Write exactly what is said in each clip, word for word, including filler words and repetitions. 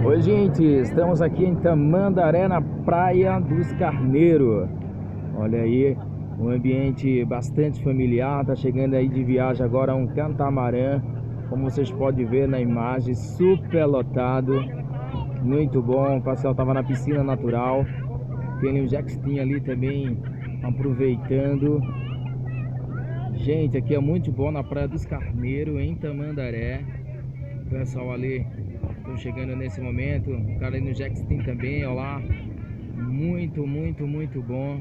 Oi, gente, estamos aqui em Tamandaré, na Praia dos Carneiros. Olha aí, um ambiente bastante familiar. Tá chegando aí de viagem agora um catamarã, como vocês podem ver na imagem, super lotado, muito bom. O pessoal tava na piscina natural, tem um jackstin ali também aproveitando. Gente, aqui é muito bom na Praia dos Carneiros, em Tamandaré. O pessoal ali estão chegando nesse momento, o cara ali no jackstin também, ó lá, muito, muito, muito bom.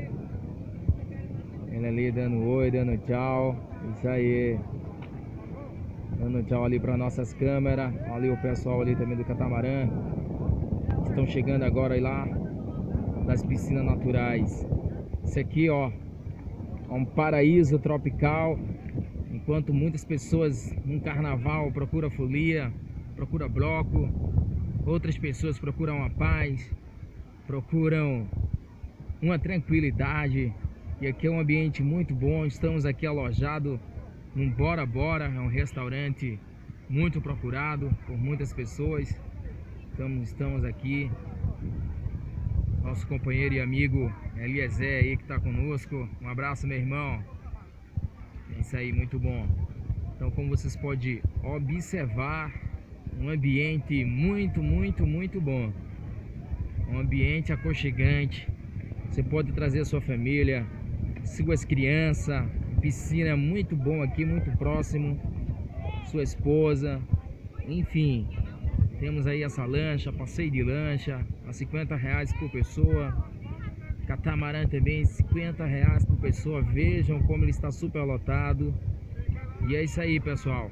Ele ali dando oi, dando tchau, isso aí, dando tchau ali para nossas câmeras. Ali o pessoal ali também do catamarã, estão chegando agora aí lá das piscinas naturais. Isso aqui, ó, é um paraíso tropical. Enquanto muitas pessoas num carnaval procuram folia, procura bloco, outras pessoas procuram a paz, procuram uma tranquilidade. E aqui é um ambiente muito bom. Estamos aqui alojados num Bora Bora, é um restaurante muito procurado por muitas pessoas. Estamos, estamos aqui, nosso companheiro e amigo Eliezer aí que está conosco. Um abraço, meu irmão. É isso aí, muito bom. Então, como vocês podem observar, um ambiente muito, muito, muito bom. Um ambiente aconchegante. Você pode trazer a sua família, suas crianças. Piscina muito bom aqui, muito próximo. Sua esposa. Enfim, temos aí essa lancha, passeio de lancha, a cinquenta reais por pessoa. Catamarã também, cinquenta reais por pessoa. Vejam como ele está super lotado. E é isso aí, pessoal.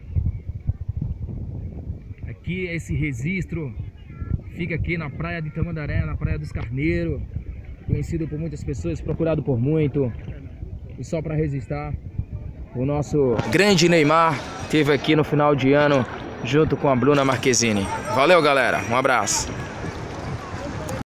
Aqui esse registro fica aqui na praia de Tamandaré, na Praia dos Carneiros, conhecido por muitas pessoas, procurado por muito. E só para registrar, o nosso grande Neymar esteve aqui no final de ano junto com a Bruna Marquezine. Valeu, galera, um abraço.